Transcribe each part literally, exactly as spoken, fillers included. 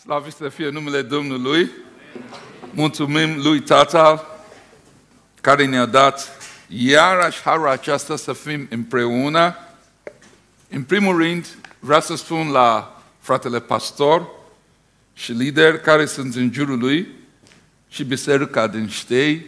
Slavit să fie numele Domnului. Mulțumim lui Tatăl care ne-a dat iarăși harul aceasta să fim împreună. În primul rând, vreau să spun la fratele pastor și lider care sunt în jurul lui și biserica din Ștei,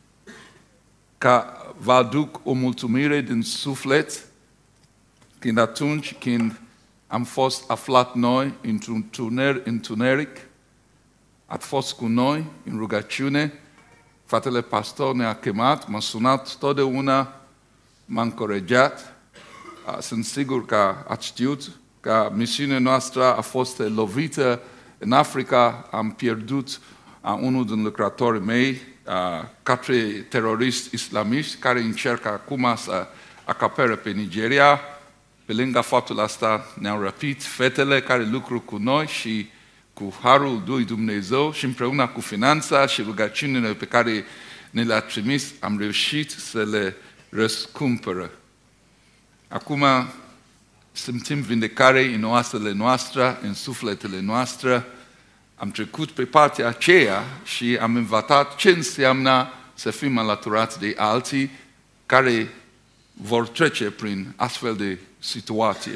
că vă aduc o mulțumire din suflet când atunci când am fost aflat noi într-un tuner, întuneric, ați fost cu noi în rugăciune, fratele pastor ne-a chemat, m-a sunat totdeauna, m-a încurajat. Sunt sigur că ați știut că misiunea noastră a fost lovită în Africa, am pierdut unul din lucrătorii mei către teroriști islamiști care încercă acum să acapere pe Nigeria. Pe lângă faptul ăsta ne-au răpit fetele care lucru cu noi și cu harul lui Dumnezeu și împreună cu finanța și rugăciunile pe care ne le-a trimis, am reușit să le răscumpără. Acum simțim vindecare în oasele noastre, în sufletele noastre. Am trecut pe partea aceea și am învățat ce înseamnă să fim alăturați de alții care vor trece prin astfel de situație.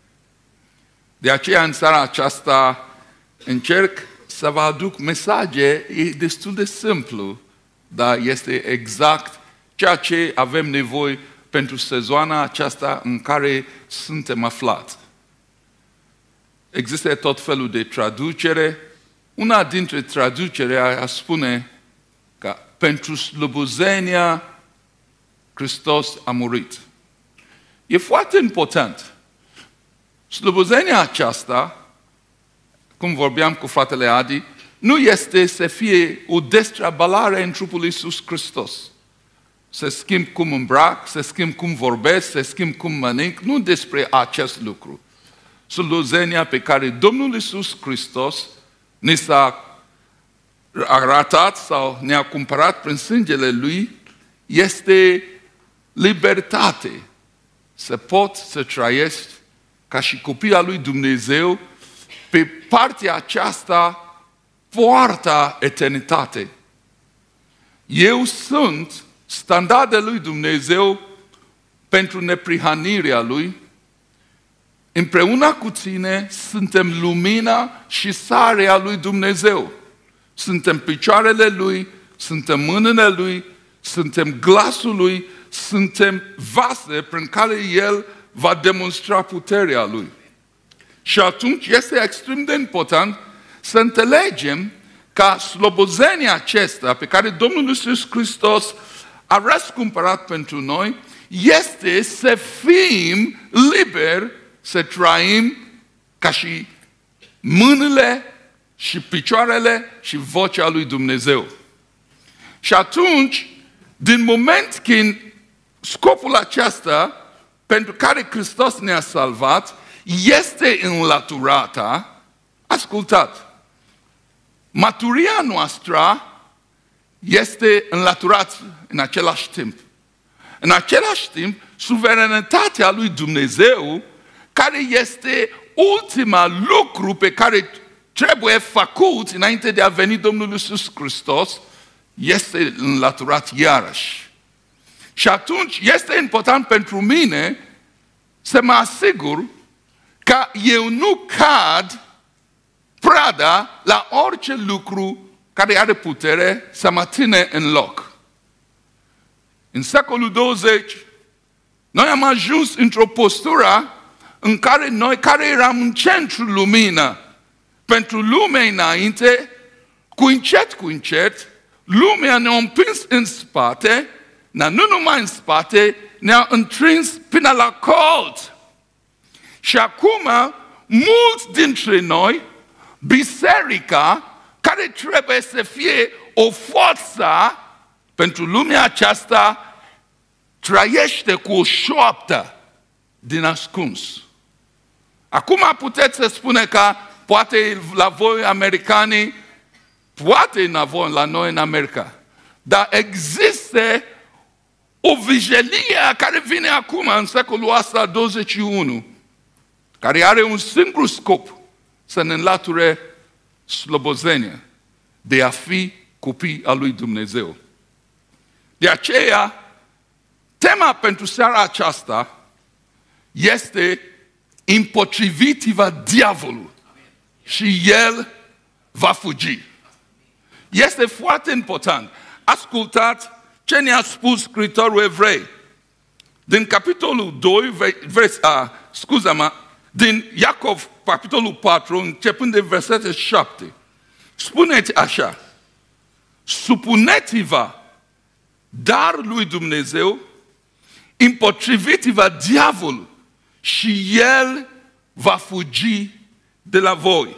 De aceea, în seara aceasta, încerc să vă aduc mesaje, e destul de simplu, dar este exact ceea ce avem nevoie pentru sezoana aceasta în care suntem aflați. Există tot felul de traducere. Una dintre traducere a spune că pentru slobozenia Hristos a murit. E foarte important. Slobozenia aceasta, cum vorbeam cu fratele Adi, nu este să fie o destrabalare în trupul lui Iisus Hristos. Să schimb cum îmbrac, să schimb cum vorbesc, să schimb cum mănânc, nu despre acest lucru. Slobozenia pe care Domnul Iisus Hristos ne s-a arătat sau ne-a cumpărat prin sângele Lui este libertate. Să pot să trăiesc ca și copii al lui Dumnezeu pe partea aceasta poarta eternitate. Eu sunt standardul lui Dumnezeu pentru neprihănirea Lui. Împreună cu tine suntem lumina și sarea lui Dumnezeu. Suntem picioarele Lui, suntem mâinile Lui, suntem glasul Lui, suntem vase prin care El va demonstra puterea Lui. Și atunci este extrem de important să înțelegem că slobozenia aceasta pe care Domnul Iisus Hristos a răscumpărat pentru noi este să fim liberi să trăim ca și mâinile și picioarele și vocea lui Dumnezeu. Și atunci, din moment când scopul acesta pentru care Hristos ne-a salvat este înlăturată, ascultat, maturia noastră este înlăturată în același timp. În același timp, suveranitatea lui Dumnezeu, care este ultima lucru pe care trebuie făcut înainte de a veni Domnul Iisus Hristos, este înlăturat iarăși. Și atunci este important pentru mine să mă asigur că eu nu cad prada la orice lucru care are putere să mă ține în loc. În secolul douăzeci, noi am ajuns într-o postură în care noi, care eram în centrul lumină, pentru lumea înainte, cu încet, cu încet, lumea ne-a împins în spate, dar nu numai în spate, ne-a întrins până la colt. Și acum, mulți dintre noi, biserica, care trebuie să fie o forță pentru lumea aceasta, trăiește cu o șoaptă din ascuns. Acum puteți să spune că poate la voi americanii, poate la voi, la noi în America, dar există o vigilie care vine acum în secolul ăsta douăzeci și unu, care are un singur scop, să ne înlăture slobozenie de a fi copii al lui Dumnezeu. De aceea, tema pentru seara aceasta este împotriviți-vă diavolul și el va fugi. Este foarte important. Ascultați ce ne-a spus scriitorul evrei. Din capitolul doi, vers, uh, scuza-mă, din Iacov, capitolul patru, începând de versetul șapte. Spuneți așa: supuneți-vă dar lui Dumnezeu, împotriviți-vă diavolul și el va fugi de la voi.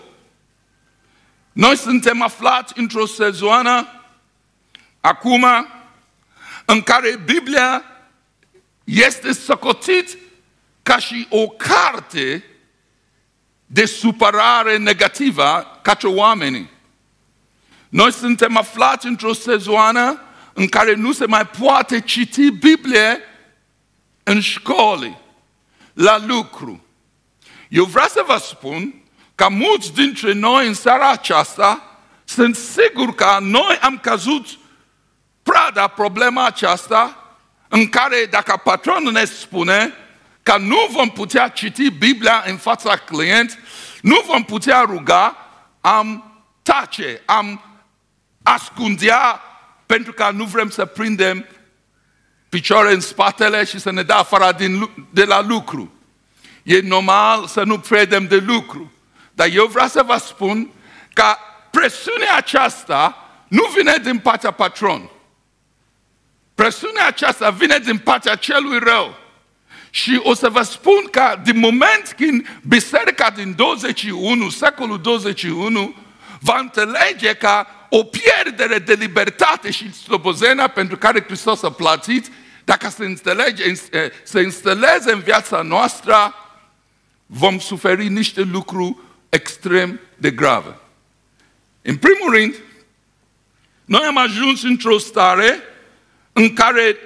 Noi suntem aflați într-o sezoană acum în care Biblia este socotit ca și o carte de supărare negativă către oamenii. Noi suntem aflați într-o sezoană în care nu se mai poate citi Biblie în școli, la lucru. Eu vreau să vă spun că mulți dintre noi în seara aceasta sunt sigur că noi am căzut prada problema aceasta în care dacă patronul ne spune că nu vom putea citi Biblia în fața client, nu vom putea ruga, am tace, am ascundea pentru că nu vrem să prindem picioare în spatele și să ne dea afară din, de la lucru. E normal să nu credem de lucru. Dar eu vreau să vă spun că presiunea aceasta nu vine din partea patron. Presiunea aceasta vine din partea celui rău. Și o să vă spun că din moment când biserica din douăzeci și unu, secolul douăzeci și unu, va înțelege că o pierdere de libertate și slobozenia pentru care Hristos a plătit, dacă se înțelege, se instaleze în viața noastră, vom suferi niște lucruri extrem de grave. În primul rând, noi am ajuns într-o stare în care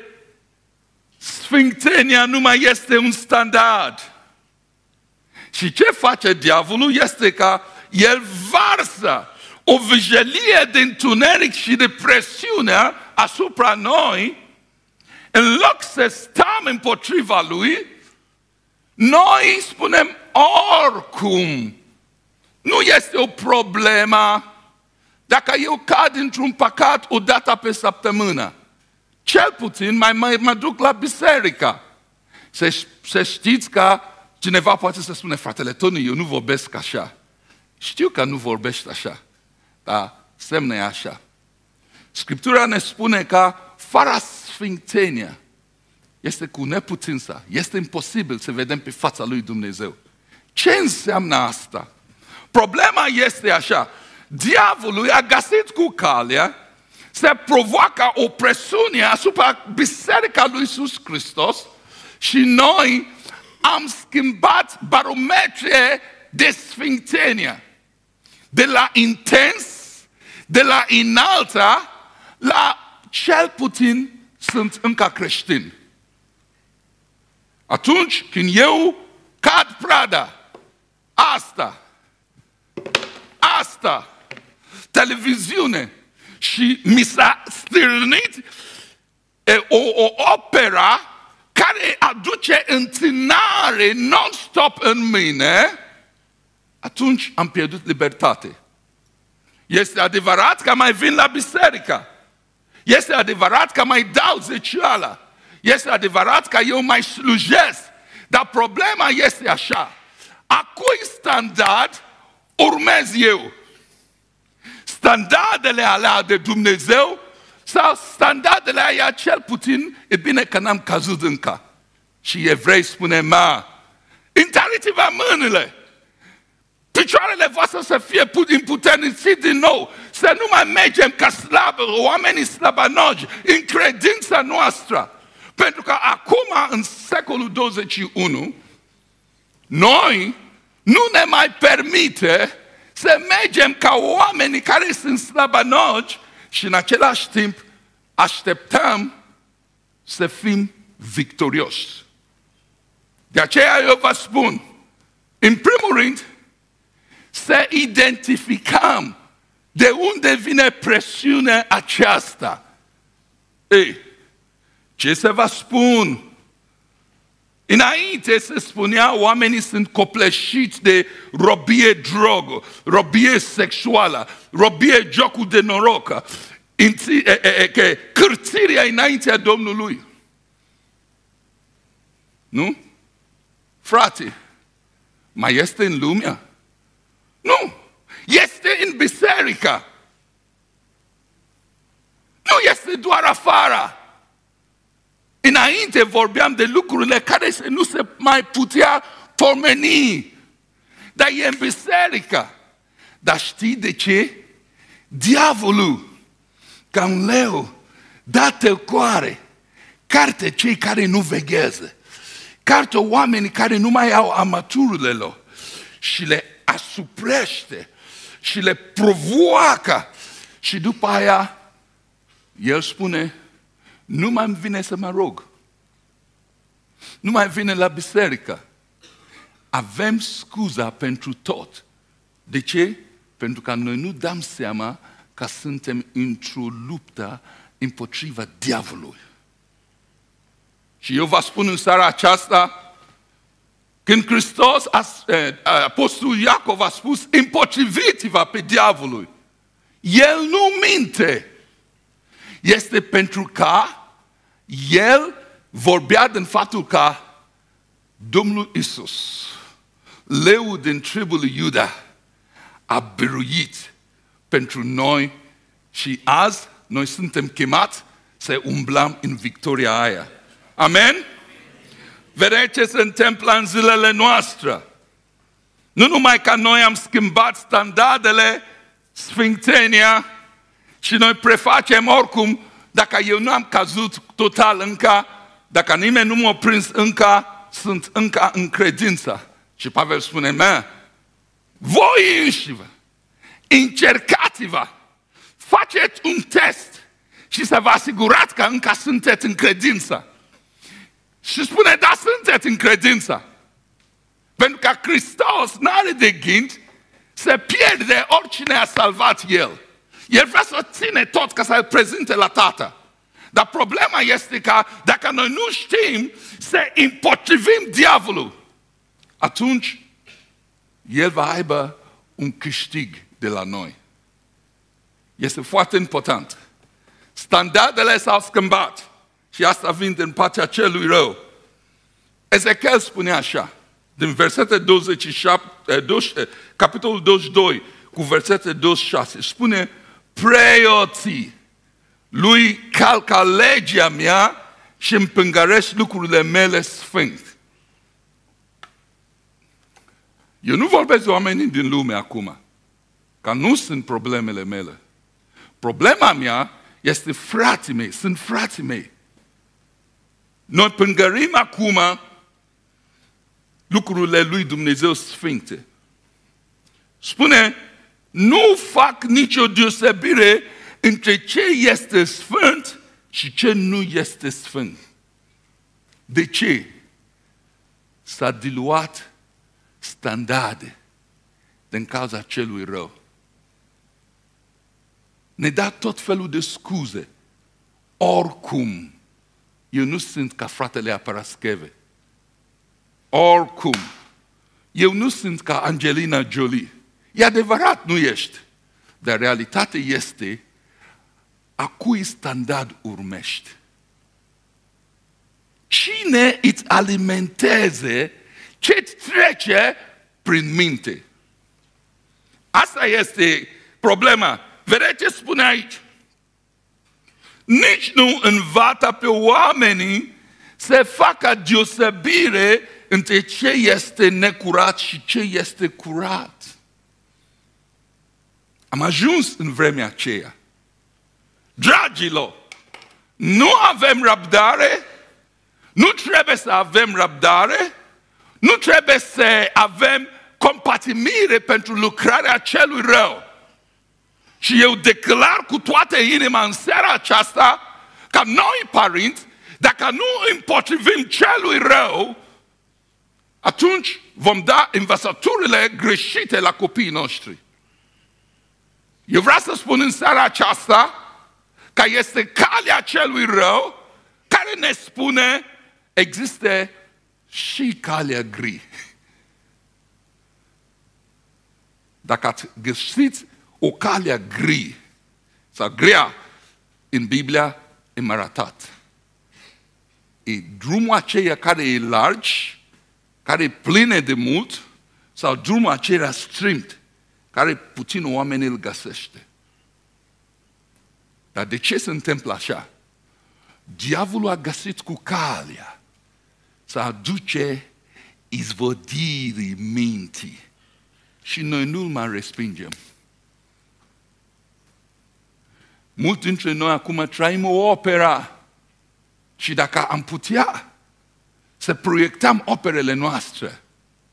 sfințenia nu mai este un standard. Și ce face diavolul este că el varsă o vijelie de întuneric și de presiune asupra noi, în loc să stăm împotriva lui, noi spunem oricum, nu este o problemă dacă eu cad într-un păcat o dată pe săptămână. Cel puțin mai, mai mă duc la biserică. Să, să știți că cineva poate să spune, fratele Tony, eu nu vorbesc așa. Știu că nu vorbești așa, dar semne e așa. Scriptura ne spune că fără sfințenia este cu neputință, este imposibil să vedem pe fața lui Dumnezeu. Ce înseamnă asta? Problema este așa, diavolul a găsit cu calea să provoacă o presiune asupra biserica lui Iisus Hristos și noi am schimbat barometre de sfințenie. De la intens, de la înaltă, la cel puțin sunt încă creștini. Atunci când eu cad prada, asta, asta, televiziune, și mi s-a stârnit e, o, o opera care aduce întinare non-stop în mine, atunci am pierdut libertate. Este adevărat că mai vin la biserică. Este adevărat că mai dau zeciala. Este adevărat că eu mai slujesc. Dar problema este așa. A cui standard urmez eu? Standardele alea de Dumnezeu sau standardele aia cel puțin, e bine că n-am căzut încă. Și evrei spune, mă, întăriți-vă mâinile. Picioarele voastre să fie împuternițit din nou, să nu mai mergem ca slabă, oamenii slăbănoși, în credința noastră. Pentru că acum, în secolul douăzeci și unu, noi nu ne mai permite să mergem ca oamenii care sunt slăbănoși și în același timp așteptăm să fim victorioși. De aceea eu vă spun, în primul rând, să identificăm de unde vine presiunea aceasta. Ei, ce să vă spun? Înainte se spunea oamenii sunt copleșiți de robie drogă, robie sexuală, robie jocul de noroc, cârțirea înaintea Domnului. Nu? Frate, mai este în lumea? Nu! Este în biserică! Nu este doar afară! Înainte vorbeam de lucrurile care nu se mai putea pomeni. Dar e în biserică. Dar știi de ce? Diavolul, ca un leu, da tăcoare, carte cei care nu veghează, carte oamenii care nu mai au amaturile lor și le asuprește și le provoacă. Și după aia, el spune, nu mai vine să mă rog. Nu mai vine la biserică. Avem scuza pentru tot. De ce? Pentru că noi nu dăm seama că suntem într-o luptă împotriva diavolului. Și eu vă spun în seara aceasta, când Hristos, Apostolul Iacov a spus, împotriviți-vă pe diavolul. El nu minte. Este pentru că el vorbea din faptul că Domnul Iisus, leul din tribul lui Iuda, a biruit pentru noi și azi noi suntem chemați să umblăm în victoria aia. Amen? Vedeți ce se întâmplă în zilele noastre. Nu numai că noi am schimbat standardele, sfințenia, și noi prefacem oricum, dacă eu nu am căzut total încă, dacă nimeni nu m-a prins încă, sunt încă în credință. Și Pavel spune, mă, voi înșivă, încercați-vă, faceți un test și să vă asigurați că încă sunteți în credință. Și spune, da, sunteți în credință. Pentru că Hristos n-are de gând să pierde oricine a salvat El. El vrea să ține tot ca să-l prezinte la Tată. Dar problema este că dacă noi nu știm să împotrivim diavolul, atunci el va aibă un câștig de la noi. Este foarte important. Standardele s-au schimbat și asta vine din partea celui rău. Ezechiel spune așa, din versete douăzeci și șapte, capitolul douăzeci și doi, cu versete douăzeci și șase, spune, preoții lui calcă legea mea și împângăresc lucrurile mele sfânt. Eu nu vorbesc de oamenii din lume acum, că nu sunt problemele mele. Problema mea este frații mei, sunt frații mei. Noi pângărim acum lucrurile lui Dumnezeu sfinte. Spune, nu fac nicio deosebire între ce este sfânt și ce nu este sfânt. De ce? S-a diluat standarde din cauza celui rău. Ne da tot felul de scuze. Oricum, eu nu sunt ca fratele Aparascheve. Oricum, eu nu sunt ca Angelina Jolie. E adevărat, nu ești. Dar realitatea este a cui standard urmești. Cine îți alimenteze ce-ți trece prin minte? Asta este problema. Vedeți ce spune aici? Nici nu învață pe oamenii să facă deosebire între ce este necurat și ce este curat. Am ajuns în vremea aceea. Dragilor, nu avem răbdare, nu trebuie să avem răbdare, nu trebuie să avem compatimire pentru lucrarea celui rău. Și eu declar cu toată inima în seara aceasta că noi, părinți, dacă nu împotrivim celui rău, atunci vom da învățăturile greșite la copiii noștri. Eu vreau să spun în seara aceasta că este calea celui rău care ne spune există și calea gri. Dacă ați găsit o calea gri sau grea în Biblia, e arătat. E drumul aceea care e largi, care e plină de mult, sau drumul aceea strimt, care puțin oamenii îl găsește. Dar de ce se întâmplă așa? Diavolul a găsit cu calea să aduce izvodirii minții și noi nu-l mai respingem. Mulți dintre noi acum trăim o opera și dacă am putea să proiectăm operele noastre,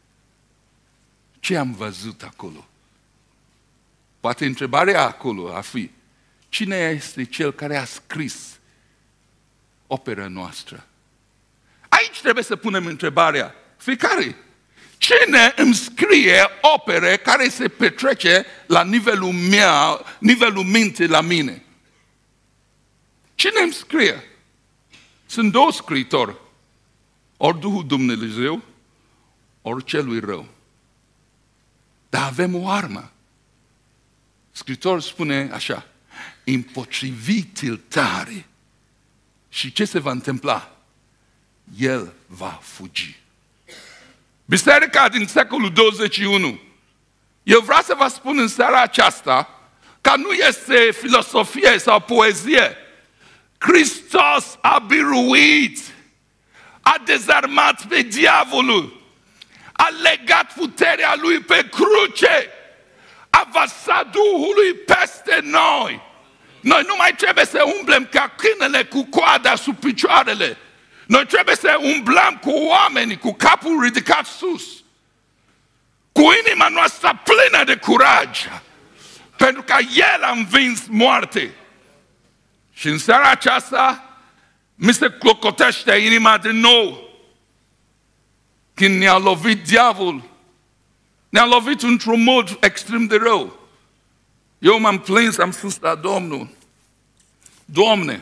ce am văzut acolo? Poate întrebarea acolo ar fi, cine este cel care a scris opera noastră? Aici trebuie să punem întrebarea, fiecare, cine îmi scrie opere care se petrece la nivelul meu, nivelul minții la mine? Cine îmi scrie? Sunt două scriitori, ori Duhul Dumnezeu, ori celui rău. Dar avem o armă. Scriitorul spune așa, împotrivitul tare. Și ce se va întâmpla? El va fugi. Biserica din secolul douăzeci și unu. Eu vreau să vă spun în seara aceasta că nu este filosofie sau poezie. Hristos a biruit, a dezarmat pe diavolul, a legat puterea lui pe cruce, a vărsat Duhului peste noi. Noi nu mai trebuie să umblem ca câinele cu coada sub picioarele. Noi trebuie să umblăm cu oamenii, cu capul ridicat sus, cu inima noastră plină de curaj, pentru că El a învins moarte. Și în seara aceasta mi se clocotește inima din nou când ne-a lovit diavolul. Ne-a lovit într-un mod extrem de rău. Eu m-am plâns, am spus la Domnul, Doamne,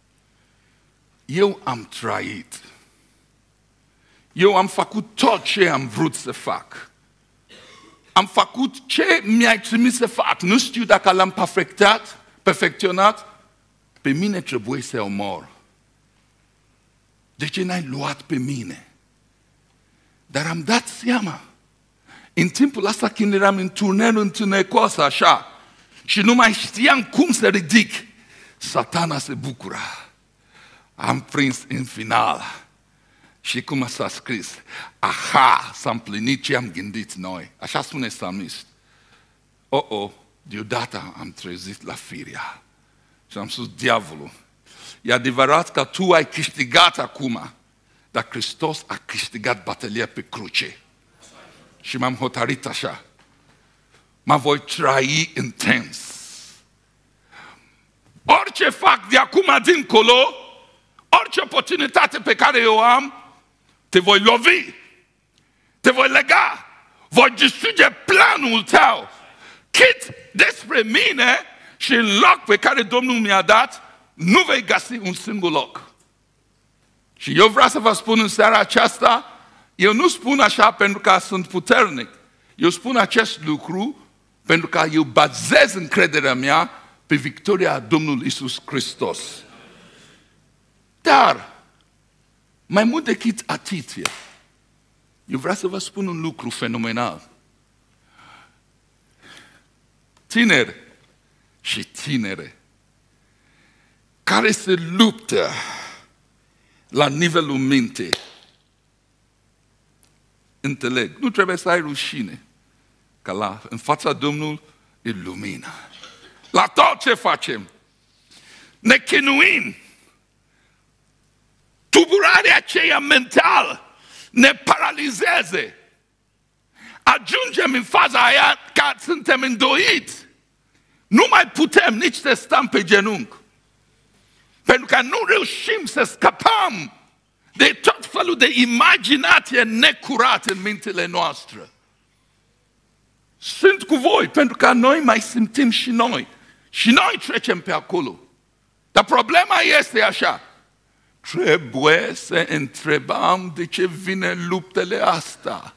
eu am trăit. Eu am făcut tot ce am vrut să fac. Am făcut ce mi-ai trimis să fac. Nu știu dacă l-am perfectat, perfecționat. Pe mine trebuie să omor. De ce n-ai luat pe mine? Dar am dat seama. În timpul ăsta când eram în turneu întunecos așa și nu mai știam cum să ridic, Satana se bucura. Am prins în final. Și cum s-a scris, aha, s-a împlinit ce am gândit noi. Așa spune psalmist. Oh, oh, deodată am trezit la firea. Și am spus, diavolul, e adevărat că tu ai câștigat acum, dar Hristos a câștigat bătălia pe cruce. Și m-am hotărât așa. Mă voi trăi intens. Orice fac de acum dincolo, orice oportunitate pe care eu am, te voi lovi, te voi lega, voi distruge planul tău. Cât despre mine și în loc pe care Domnul mi-a dat, nu vei găsi un singur loc. Și eu vreau să vă spun în seara aceasta, eu nu spun așa pentru că sunt puternic. Eu spun acest lucru pentru că eu bazez încrederea mea pe victoria Domnului Iisus Hristos. Dar, mai mult decât atât, eu vreau să vă spun un lucru fenomenal. Tineri și tinere care se luptă la nivelul mintei, înțeleg, nu trebuie să ai rușine, că la, în fața Domnului e lumină. La tot ce facem, ne chinuim, tulburarea aceea mentală ne paralizeze. Ajungem în faza aia că suntem îndoiți. Nu mai putem nici să stăm pe genunchi. Pentru că nu reușim să scăpăm de tot felul de imaginație necurată în mintele noastre. Sunt cu voi, pentru că noi mai simțim și noi. Și noi trecem pe acolo. Dar problema este așa. Trebuie să întrebăm de ce vine luptele astea.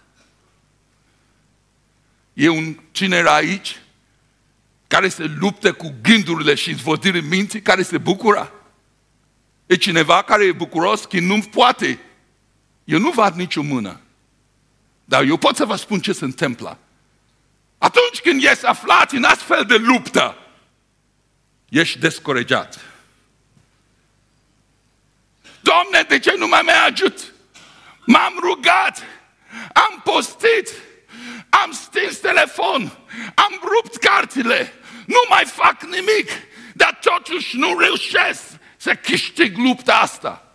E un tiner aici care se luptă cu gândurile și izvodirile minții, care se bucură. E cineva care e bucuros că nu poate. Eu nu văd nicio mână. Dar eu pot să vă spun ce se întâmplă. Atunci când ești aflat în astfel de luptă, ești descurajat. Doamne, de ce nu mă mai ajut? M-am rugat, am postit, am stins telefon, am rupt cartile, nu mai fac nimic, dar totuși nu reușesc să câștig lupta asta.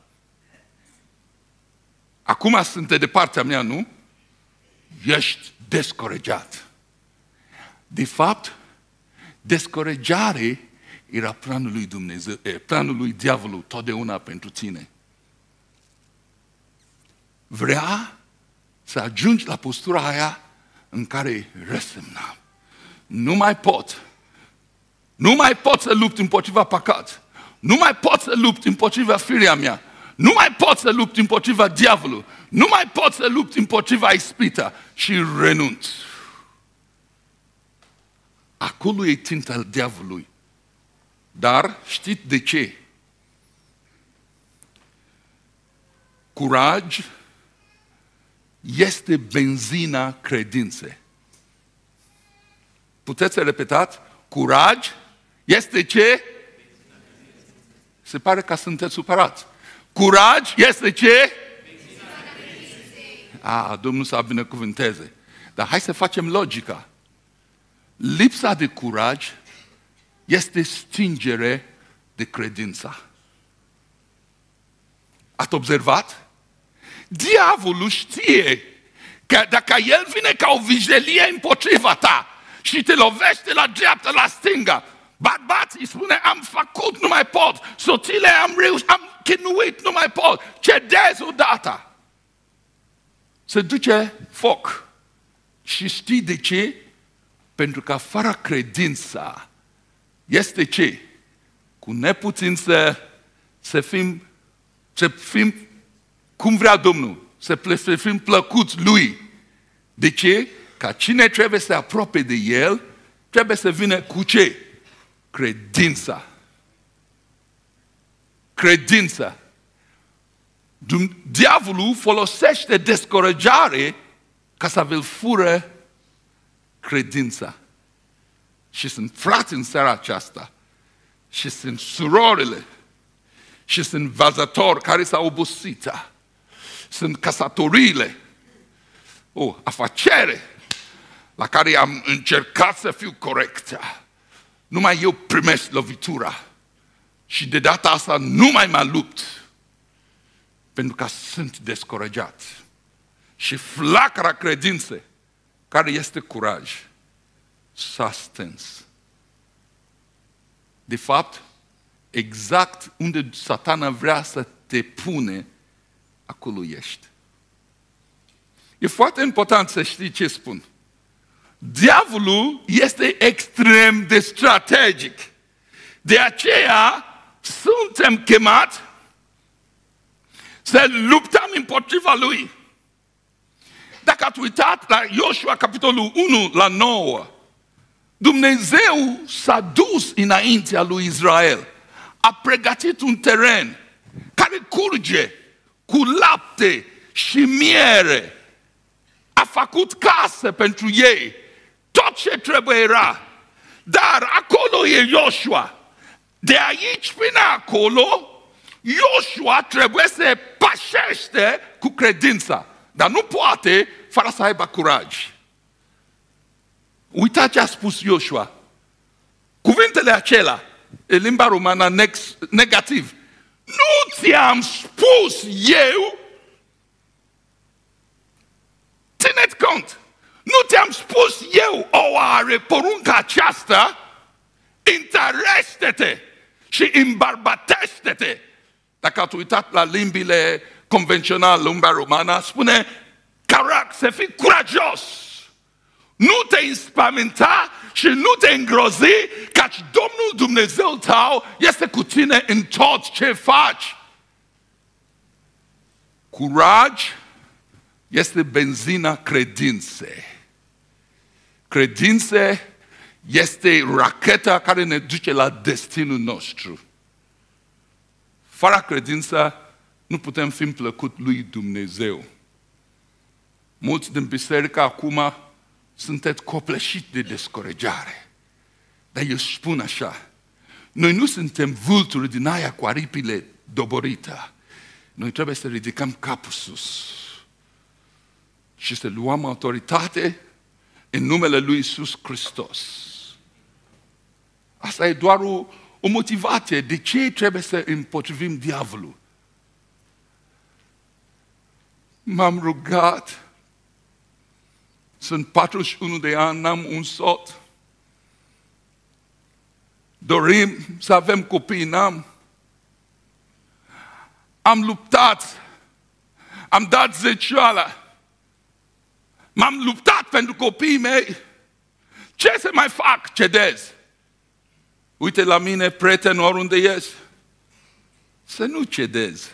Acum sunt de partea mea, nu? Ești descurajat. De fapt, descurajare era planul lui Dumnezeu, planul lui diavolul totdeauna pentru tine. Vrea să ajungi la postura aia în care resemnam. Nu mai pot. Nu mai pot să lupt împotriva păcat. Nu mai pot să lupt împotriva firea mea. Nu mai pot să lupt împotriva diavolului. Nu mai pot să lupt împotriva ispita și renunț. Acolo e ținta diavolului. Dar știți de ce? Curaj este benzina credinței. Puteți să repetați? Curaj este ce? Se pare că sunteți supărați. Curaj este ce? A, Domnul să binecuvânteze. Dar hai să facem logica. Lipsa de curaj este stingere de credință. Ați observat? Diavolul știe că dacă el vine ca o vijelie împotriva ta și te lovește la dreapta, la stânga, bărbații spune, am făcut, nu mai pot, soțile am reușit, am chinuit, nu mai pot, cedez odată. Se duce foc. Și știi de ce? Pentru că fără credința este ce? Cu neputință să fim, să fim cum vrea Domnul, să fim plăcuți Lui. De ce? Ca cine trebuie să apropie de El, trebuie să vină cu ce? Credința. Credința. Diavolul folosește descurajare ca să vă fură credința. Și sunt frați în seara aceasta, și sunt surorile, și sunt văzători care s-au obosit, sunt căsătoriile, o afacere la care am încercat să fiu corect. Numai eu primesc lovitura și de data asta nu mai mă lupt pentru că sunt descurajat. Și flacăra credinței, care este curaj, s-a stâns. De fapt, exact unde Satana vrea să te pune, acolo ești. E foarte important să știi ce spun. Diavolul este extrem de strategic. De aceea suntem chemați să luptăm împotriva lui. Dacă ați uitat la Iosua, capitolul unu, la nouă, Dumnezeu s-a dus înaintea lui Israel. A pregătit un teren care curge cu lapte și miere. A făcut casă pentru ei. Tot ce trebuie era. Dar acolo e Iosua. De aici până acolo, Iosua trebuie să se pășește cu credința. Dar nu poate fără să aibă curaj. Uitați ce a spus Iosua. Cuvintele acelea, în limba romană negativ. Nu ți-am spus eu, țineți cont, nu ți-am spus eu, o are porunca aceasta, întărește-te și îmbărbatește-te. Dacă ați uitat la limbile convențional, lumea romană, spune carac, să fii curajos. Nu te inspamenta și nu te îngrozi, căci Domnul Dumnezeu tău este cu tine în tot ce faci. Curaj este benzina credinței. Credințe este racheta care ne duce la destinul nostru. Fără credință nu putem fi plăcut lui Dumnezeu. Mulți din biserică acum sunteți copleșiți de descurajare. Dar eu spun așa, noi nu suntem vulturi din aia cu aripile doborite. Noi trebuie să ridicăm capul sus și să luăm autoritate în numele lui Iisus Hristos. Asta e doar o, o motivație de ce trebuie să împotrivim diavolul. M-am rugat, sunt patruzeci și unu de ani, n-am un soț. Dorim să avem copii, n-am. Am luptat, am dat zecioala, m-am luptat pentru copiii mei. Ce să mai fac? Cedez. Uite la mine, prieten, oriunde ies. Să nu cedez.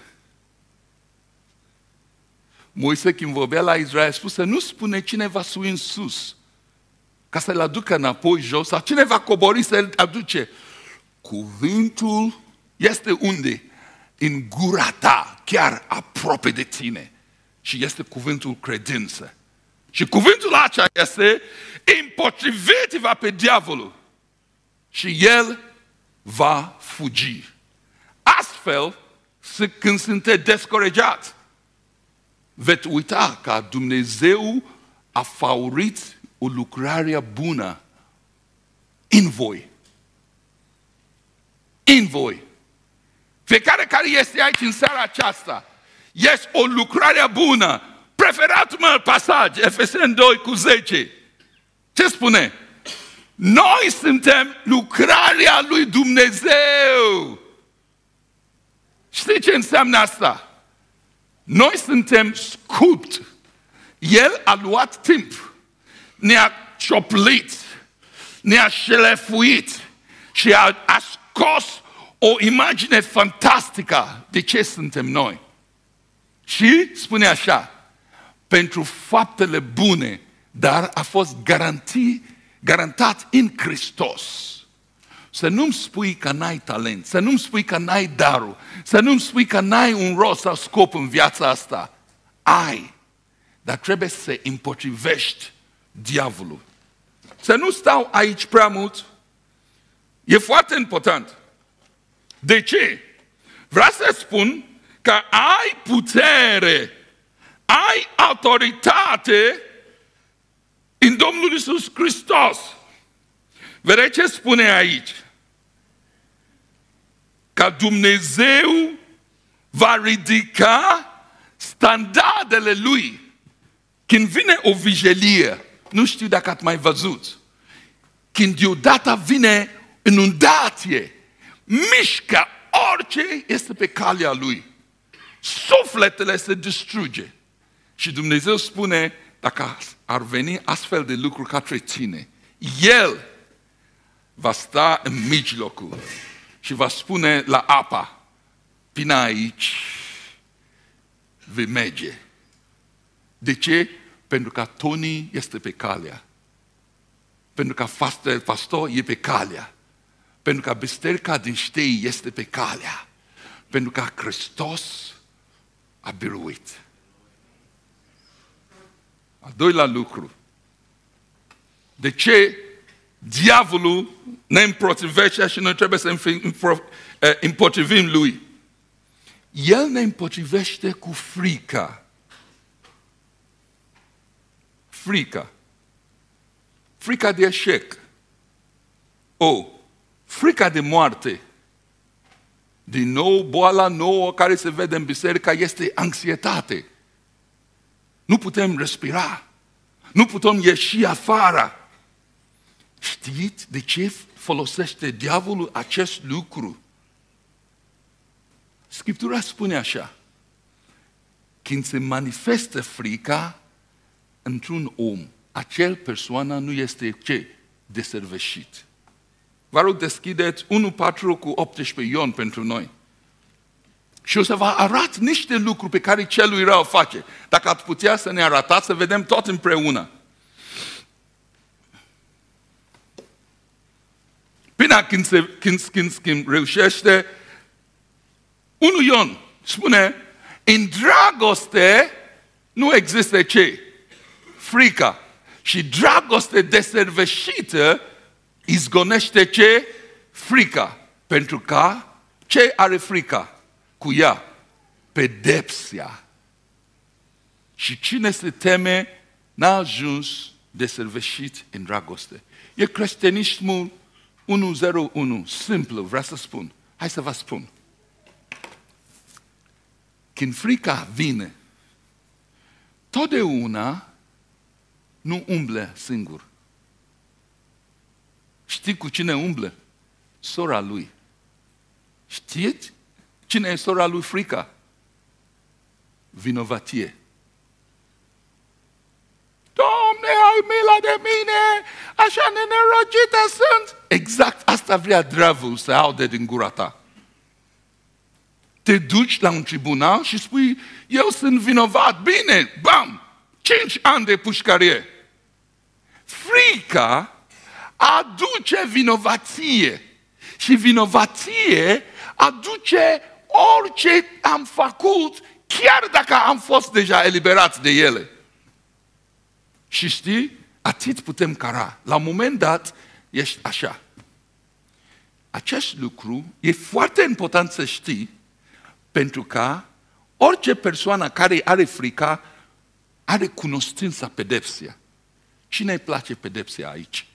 Moise, când vorbea la Israel, a spus să nu spune cine va sui în sus, ca să-l aducă înapoi jos, sau cine va cobori să-l aduce. Cuvântul este unde? În gura ta, chiar aproape de tine. Și este cuvântul credință. Și cuvântul acesta este împotriviți-vă pe diavolul și el va fugi. Astfel, când sunteți descurajați, veți uita că Dumnezeu a favorit o lucrare bună în voi. În voi. Fiecare care este aici în seara aceasta, este o lucrare bună. Preferatul meu pasaj, Efeseni doi cu zece. Ce spune? Noi suntem lucrarea lui Dumnezeu. Știi ce înseamnă asta? Noi suntem sculpt. El a luat timp, ne-a cioplit, ne-a șelefuit și a, a scos o imagine fantastică de ce suntem noi. Și spune așa, pentru faptele bune, dar a fost garantit, garantat în Hristos. Să nu-mi spui că n-ai talent, să nu-mi spui că n-ai darul, să nu-mi spui că n-ai un rost sau scop în viața asta. Ai, dar trebuie să împotrivești diavolul. Să nu stau aici prea mult. E foarte important. De ce? Vreau să spun că ai putere, ai autoritate în Domnul Iisus Hristos. Vedeți ce spune aici? Că Dumnezeu va ridica standardele Lui. Când vine o vigilie, nu știu dacă ați mai văzut, când deodată vine inundație, mișcă orice este pe calea Lui. Sufletele se distruge. Și Dumnezeu spune, dacă ar veni astfel de lucruri către tine, El va sta în mijlocul și va spune la apa, până aici vei merge. De ce? Pentru că Tony este pe calea. Pentru că pastor e pe calea. Pentru că biserica din Ștei este pe calea. Pentru că Hristos a biruit. Al doilea lucru. De ce diavolul ne împotrivește și noi trebuie să împotrivim lui? El ne împotrivește cu frica. Frica. Frica de eșec. O, frica de moarte. Din nou, boala nouă care se vede în biserică este anxietate. Nu putem respira. Nu putem ieși afară. Știți de ce folosește diavolul acest lucru? Scriptura spune așa. când se manifestă frica într-un om, acel persoană nu este ce? Desăvârșit. Vă rog, deschideți unu patru cu optsprezece Ion pentru noi. Și o să vă arăt niște lucruri pe care celui rău face. Dacă ați putea să ne arătați, să vedem tot împreună. Până când, se, când, când, când reușește, unu Ion spune, în dragoste nu există ce? Frica. Și dragoste desăvârșită izgonește ce? Frica. Pentru că ce are frica cu ea? Pedepsia. Și cine se teme n-a ajuns desăvârșit în dragoste. E creștinismul unu zero unu, simplu, vreau să spun. Hai să vă spun. Când frica vine, totdeauna nu umble singur. Știi cu cine umble? Sora lui. Știți cine e sora lui frica? Vinovăție. Doamne, ai milă de mine, așa nenorocită sunt. Exact asta vrea diavolul să aude din gura ta. Te duci la un tribunal și spui, eu sunt vinovat, bine, bam, cinci ani de pușcărie. Frica aduce vinovăție și vinovăție aduce orice am făcut, chiar dacă am fost deja eliberați de ele. Și știi, atât putem cara. La un moment dat, ești așa. Acest lucru e foarte important să știi, pentru că orice persoană care are frica are cunoștința pedepsia. Cine îi place pedepsia aici?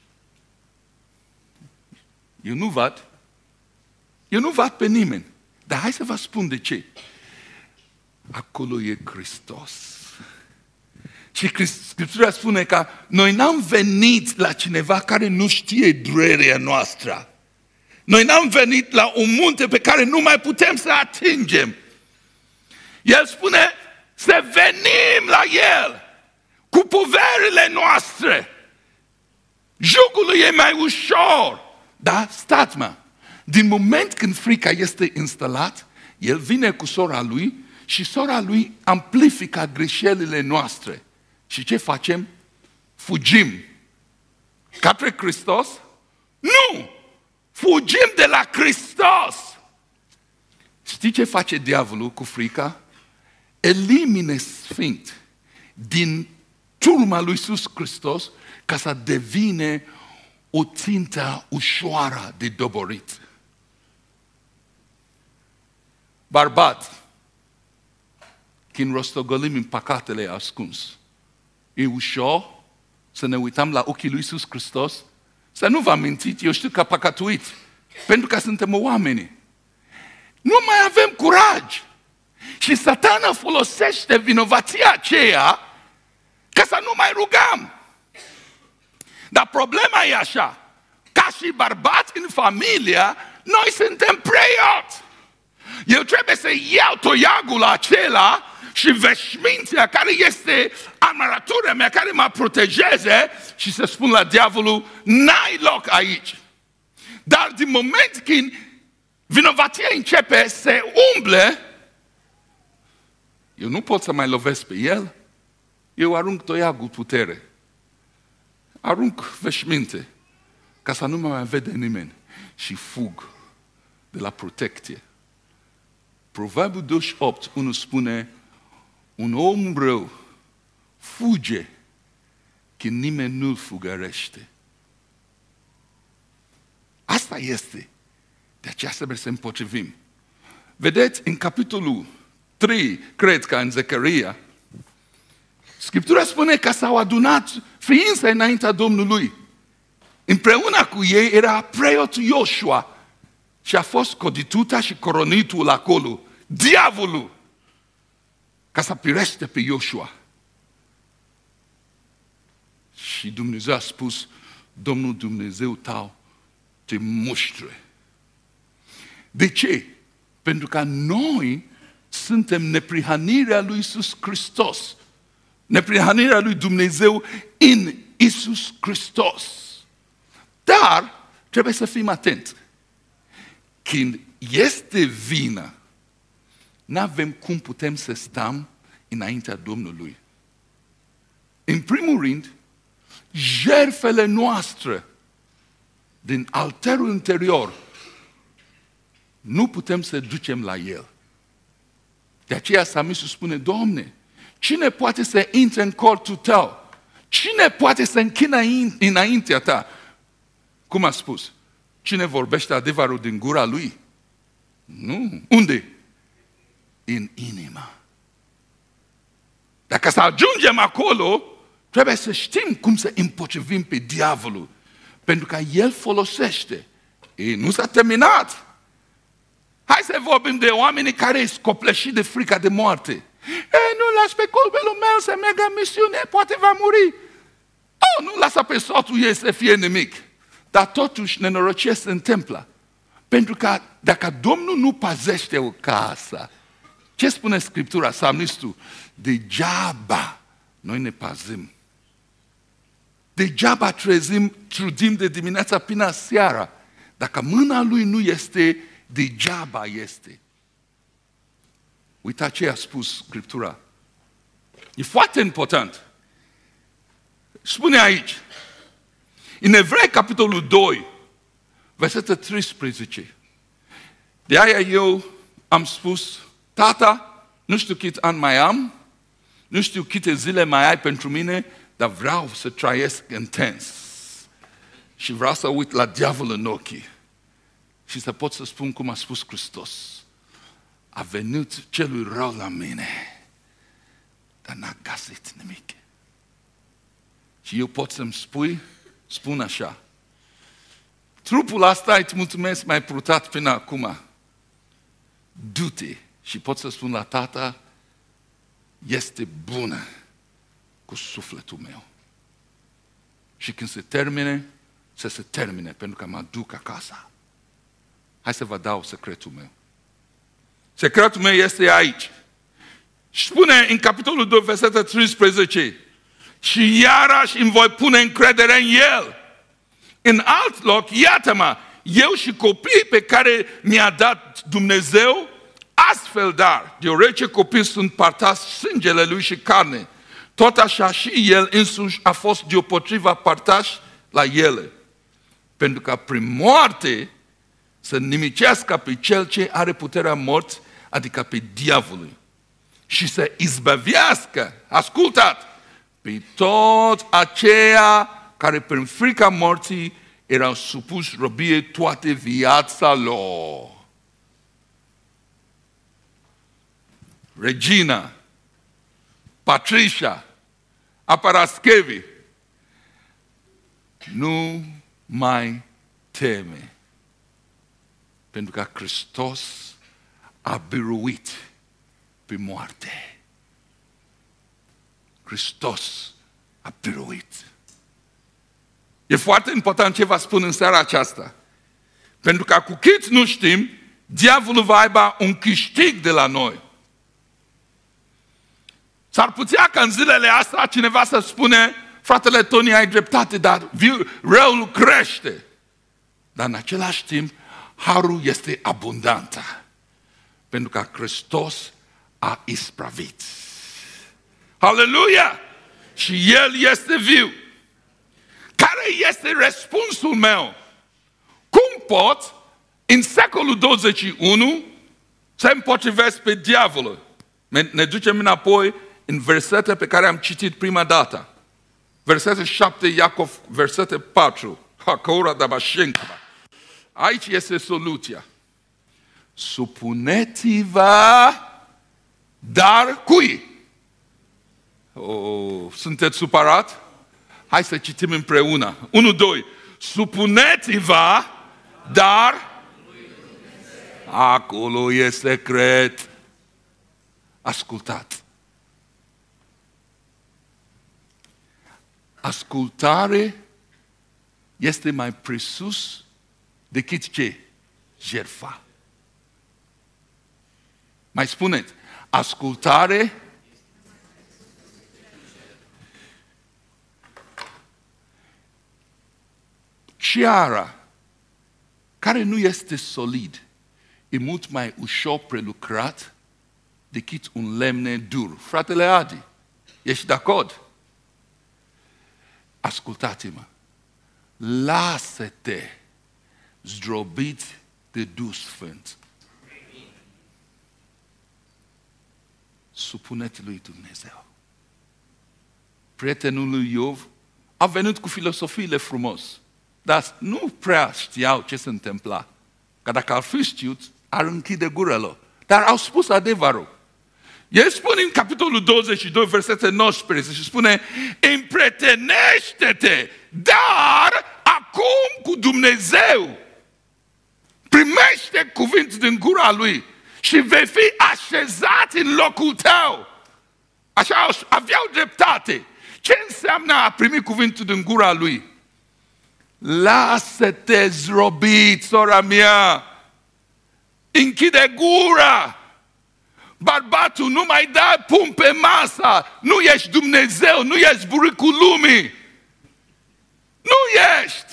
Eu nu văd. Eu nu văd pe nimeni. Dar hai să vă spun de ce. Acolo e Hristos. Și Scriptura spune că noi n-am venit la cineva care nu știe durerea noastră. Noi n-am venit la un munte pe care nu mai putem să atingem. El spune să venim la El cu poverile noastre. Jugul e mai ușor. Dar stați mă, din moment când frica este instalat, El vine cu sora lui și sora lui amplifică greșelile noastre. Și ce facem? Fugim. Către Hristos? Nu! Fugim de la Hristos! Știi ce face diavolul cu frica? Elimine sfânt din turma lui Iisus Hristos ca să devine o țintă ușoară de doborit. Bărbat, când rostogolim în păcatele ascuns, e ușor să ne uităm la ochii lui Iisus Hristos? Să nu vă mințiți, eu știu că păcătuit, pentru că suntem oameni. Nu mai avem curaj. Și Satana folosește vinovăția aceea ca să nu mai rugăm. Dar problema e așa, ca și bărbați în familie, noi suntem preoți. Eu trebuie să iau toiagul acela și veșmintea care este armăratura mea, care mă protejeze și să spun la diavolul, n-ai loc aici. Dar din moment când vinovăția începe să umble, eu nu pot să mai lovesc pe el, eu arunc toiagul putere. Arunc veșminte ca să nu mă mai vede nimeni și fug de la protecție. Proverbiul douăzeci și opt, unul spune, un om rău fuge când nimeni nu-l fugărește. Asta este. De aceea trebuie să împotrivim. Vedeți, în capitolul trei, cred că în Zacaria, Scriptura spune că s-au adunat ființe înaintea Domnului. Împreună cu ei era preotul Iosua și a fost codituta și coronitul acolo, diavolul, ca să pirește pe Iosua. Și Dumnezeu a spus, Domnul Dumnezeu tău te muște. De ce? Pentru că noi suntem neprihănirea lui Iisus Hristos. Neprihănirea lui Dumnezeu în Iisus Hristos. Dar trebuie să fim atenți. Când este vină, n-avem cum putem să stăm înaintea Domnului. În primul rând, jertfele noastre din altarul interior nu putem să ducem la El. De aceea psalmistul spune, Doamne, cine poate să intre în cortul Tău? Cine poate să închină înaintea Ta? Cum a spus? Cine vorbește adevărul din gura lui? Nu. Unde? În inimă. Dacă să ajungem acolo, trebuie să știm cum să împotrivim pe diavolul. Pentru că el folosește. Ei, nu s-a terminat. Hai să vorbim de oamenii care sunt copleșiți de frica de moarte. Ei, nu las pe copilul meu să meargă în misiune, poate va muri. Oh, nu lasă pe soțul ei să fie nimic. Dar totuși nenorocire se întâmplă. Pentru că dacă Domnul nu păzește o casă, ce spune Scriptura, psalmistul? Degeaba noi ne pazim. Degeaba trezim, trudim de dimineața până seara. Dacă mâna lui nu este, degeaba este. Uitați ce a spus Scriptura. E foarte important. Spune aici, în Evrei, capitolul doi, versetul treisprezece. De aia eu am spus, Tata, nu știu cât ani mai am, nu știu câte zile mai ai pentru mine, dar vreau să trăiesc intens. Și vreau să uit la diavol în ochii. Și să pot să spun cum a spus Hristos. A venit celui rău la mine, dar n-a găsit nimic. Și eu pot să-mi spui, spun așa, trupul ăsta, îți mulțumesc, m-ai purtat până acum. Du-te și pot să spun la Tata, este bună cu sufletul meu. Și când se termine, să se termine, pentru că mă duc acasă. Hai să vă dau secretul meu. Secretul meu este aici. Și spune în capitolul doi, versetul treisprezece, și iarăși îmi voi pune încredere în El. În alt loc, iată-mă, eu și copiii pe care mi-a dat Dumnezeu, astfel dar, deoarece copiii sunt partați sângele lui și carne, tot așa și El însuși a fost deopotriva partaș la ele. Pentru că prin moarte să nimicească pe cel ce are puterea morții, adică pe diavolul. Și să izbăvească, ascultați, pe toți aceia care prin frica morții erau supuși robiei toate viața lor. Regina, Patricia, Aparaschevi, nu mai teme, pentru că Hristos a biruit pe moarte. Hristos a biruit. E foarte important ce vă spun în seara aceasta. Pentru că cu cât nu știm, diavolul va aibă un câștig de la noi. S-ar putea ca în zilele astea cineva să spune, fratele Tony, ai dreptate, dar răul crește. Dar în același timp, harul este abundantă. Pentru că Hristos a ispravit. Aleluia! Și El este viu. Care este răspunsul meu? Cum pot, în secolul douăzeci și unu, să împotrivesc pe diavolul? Ne ducem înapoi în versete pe care am citit prima dată. Versetul șapte, Iacov, versetul patru. Hacaura Dabașenca. Aici este soluția. Supuneți-vă, dar cui? Oh, sunteți supărat? Hai să citim împreună. unu, doi. Supuneți-vă, dar acolo e secret. Ascultați. Ascultare este mai presus decât ce? Jertfa. Mai spuneți, ascultare ceara care nu este solid e mult mai ușor prelucrat decât un lemne dur. Fratele Adi, ești de acord? Ascultați-mă. Lasă-te zdrobit de Duh Sfânt. Supune-te lui Dumnezeu. Prietenul lui Iov a venit cu filosofiile frumos, dar nu prea știau ce se întâmpla. Că dacă ar fi știut, ar închide gura lor. Dar au spus adevărul. El spune în capitolul douăzeci și doi, versetul nouăsprezece, și spune, împrietenește-te, dar acum cu Dumnezeu. Primește cuvânt din gura Lui și vei fi așezat în locul tău. Așa aveau dreptate. Ce înseamnă a primi cuvântul din gura Lui? Lasă-te zdrobit, sora mea. Închide gura. Bărbatul, nu mai dai pum pe masă. Nu ești Dumnezeu, nu ești buricul lumii. Nu ești.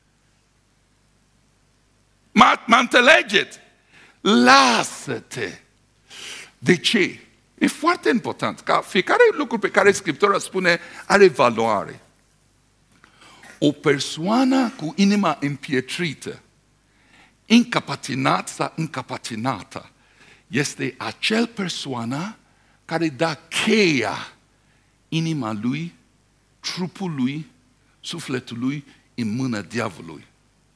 Mă, mă înțelegeți? Lasă-te. De ce? E foarte important ca fiecare lucru pe care Scriptura spune are valoare. O persoană cu inima împietrită, incapacitat sau incapacinată, este acel persoană care dă cheia inima lui, trupul lui, sufletul lui în mâna diavolului.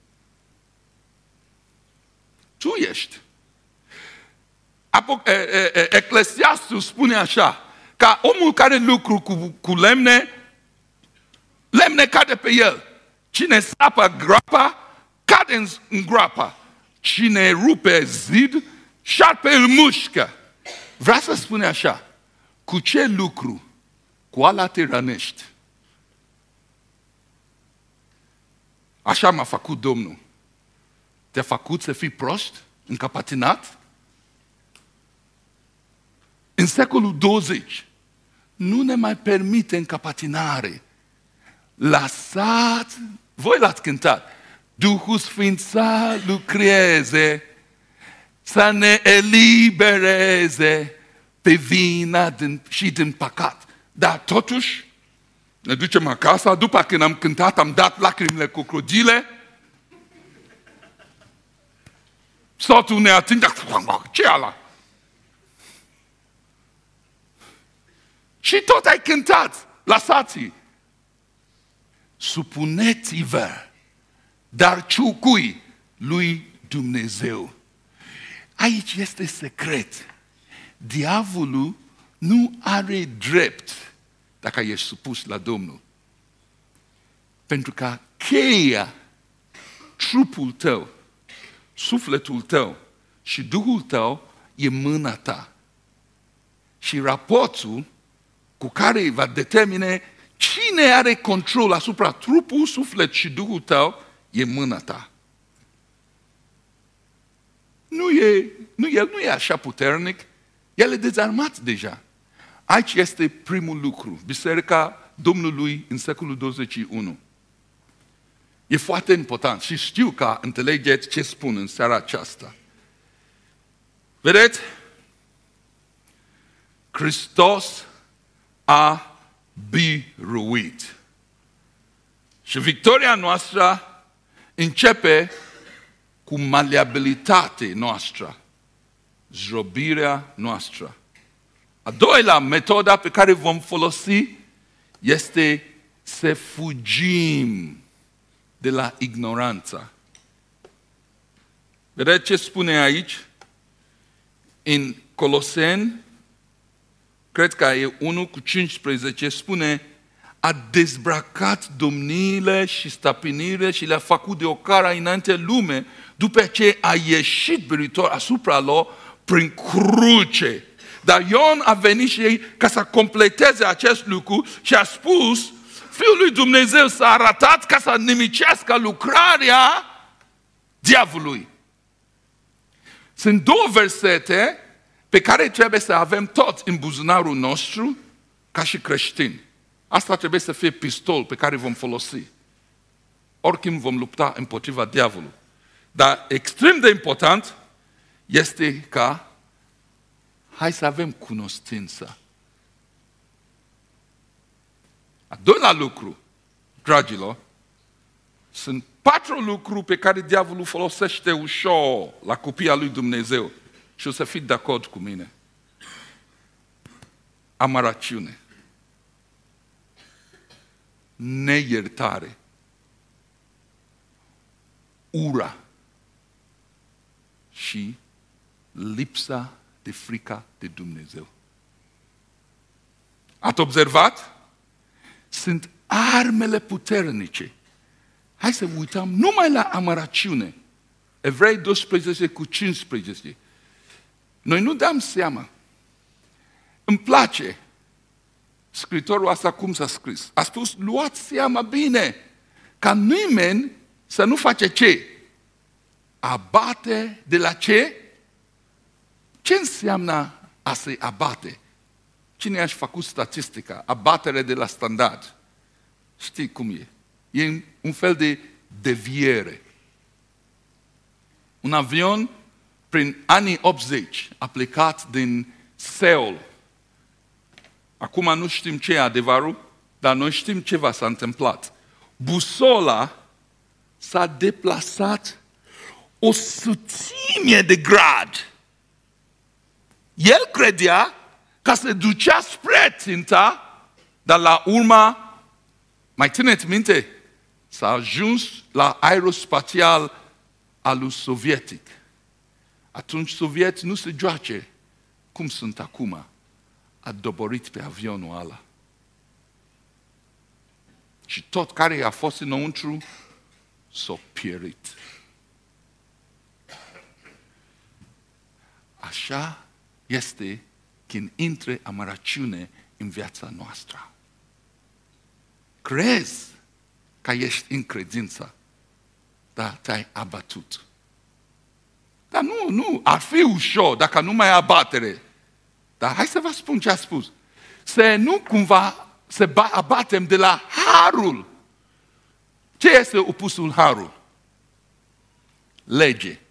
Tu ești. Eclesiastul spune așa, ca omul care lucru cu, cu lemne, lemne cade pe el. Cine sapă groapa, cade în, în groapa. Cine rupe zid, șarpe îl mușcă. Vrea să spune așa, cu ce lucru? Cu ala te rănești. Așa m-a făcut Domnul. Te-a făcut să fii prost, încapatinat? În secolul douăzeci nu ne mai permite încapatinare. Lăsați, voi l-ați cântat, Duhul Sfânt să lucreze, să ne elibereze pe vina din, și din păcat. Dar totuși, ne ducem acasă, după când am cântat, am dat lacrimile cu crocodile, soțul ne atinge, ce ala? Și tot ai cântat, lăsați-i. Supuneți-vă, dar ciucui lui Dumnezeu. Aici este secret. Diavolul nu are drept dacă ești supus la Domnul. Pentru că cheia, trupul tău, sufletul tău și Duhul tău e mâna ta. Și raportul cu care va determine cine are control asupra trupul, suflet și Duhul tău e mâna ta. Nu e, nu, el nu e așa puternic, el e dezarmat deja. Aici este primul lucru, Biserica Domnului în secolul douăzeci și unu. E foarte important și știu că înțelegeți ce spun în seara aceasta. Vedeți? Hristos a biruit. Și victoria noastră începe cu maleabilitatea noastră, zdrobirea noastră. A doilea metoda pe care vom folosi este să fugim de la ignoranță. Vedeți ce spune aici? În Coloseni, cred că e unu cu cincisprezece, spune: a dezbrăcat domniile și stăpânirile și le-a făcut de ocară înainte lume, după ce a ieșit biruitor asupra lor prin cruce. Dar Ioan a venit și ca să completeze acest lucru și a spus: Fiul lui Dumnezeu s-a arătat ca să nimicească lucrarea diavolului. Sunt două versete pe care trebuie să avem tot în buzunarul nostru ca și creștini. Asta trebuie să fie pistol pe care vom folosi. Oricum vom lupta împotriva diavolului. Dar extrem de important este ca hai să avem cunoștință. A doilea lucru, dragilor, sunt patru lucruri pe care diavolul folosește ușor la copiii lui Dumnezeu. Și o să fiți de acord cu mine. Amărăciune, neiertare, ura și lipsa de frica de Dumnezeu. Ați observat? Sunt armele puternice. Hai să uităm numai la amărăciune. Evrei doisprezece cu cincisprezece. Noi nu dăm seama. Îmi place scriitorul asta cum s-a scris. A spus, luați seama bine, ca nimeni să nu face ce? Abate de la ce? Ce înseamnă a se abate? Cine a-și făcut statistica? Abatere de la standard. Știi cum e? E un fel de deviere. Un avion, prin anii optzeci, a plecat din Seul. Acum nu știm ce e adevărul, dar noi știm ce va s-a întâmplat. Busola s-a deplasat o suțime de grad. El credea că se ducea spre ținta, dar la urma, mai țineți minte, s-a ajuns la aerospațial al lui sovietic. Atunci sovietii nu se joace cum sunt acum. A doborit pe avionul ăla. Și tot care a fost înăuntru s-a pierit. Așa este când intre amărăciune în viața noastră. Crezi că ești în credință, dar te-ai abatut. Dar nu, nu, ar fi ușor dacă nu mai ai abatere. Dar hai să vă spun ce a spus. Să nu cumva să abatem de la harul. Ce este opusul harul? Lege.